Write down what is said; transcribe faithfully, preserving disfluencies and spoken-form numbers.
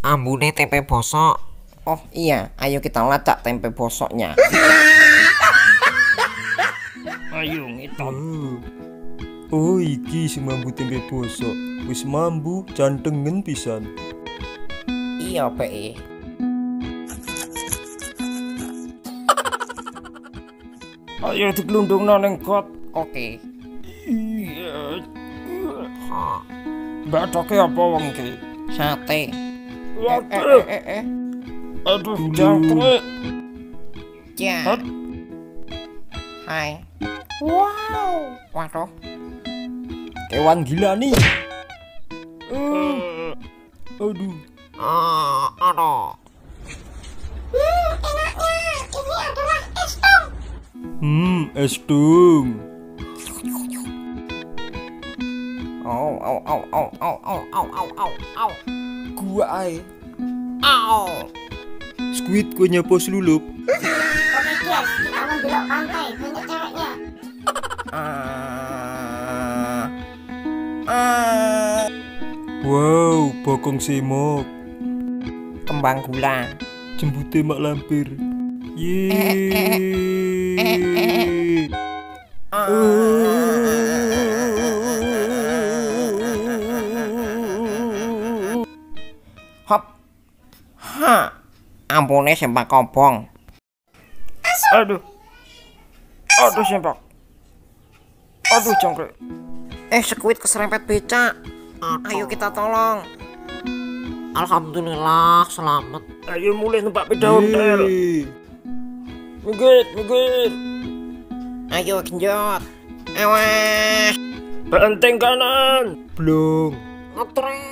ambune tempe bosok. Oh iya, ayo kita lacak tempe bosoknya. Ayo ngitung. Oh, iki semambu tempe bosok. Wis mambu cantengen pisan. Iya, Be. Ayo diglundungno ning got. Oke. Iya. Bathoke apa wong iki? Sate. Eh, Waduh. eh, eh, eh. Aduh, jangkrik. Ya. Hot. Hai. Wow. Waduh. Kewan gila nih. Eh, Aduh. Ah, aduh. Hmm, es dong. Oh, oh, oh, oh, oh, oh, oh, oh, oh, oh. Gua ae. Au. Squid gue nyapo selulup. Oke guys, kita akan belok pantai, banyak ceweknya. Ah. Ah. Wow, bokong semok. Kembang gula. Jembute mak lampir. Yeay. Hop. Ha. Ampune sempak kobong. Aduh. Aduh sempak. Aduh jangkrik. Eh, Squid keserempet becak. Ayo kita tolong. Alhamdulillah selamat. Ayo mulai numpak daun tel. Yeay. Minggir, minggir. Ayo genjot. Awas. Benteng kanan. Blong. Ngetrit.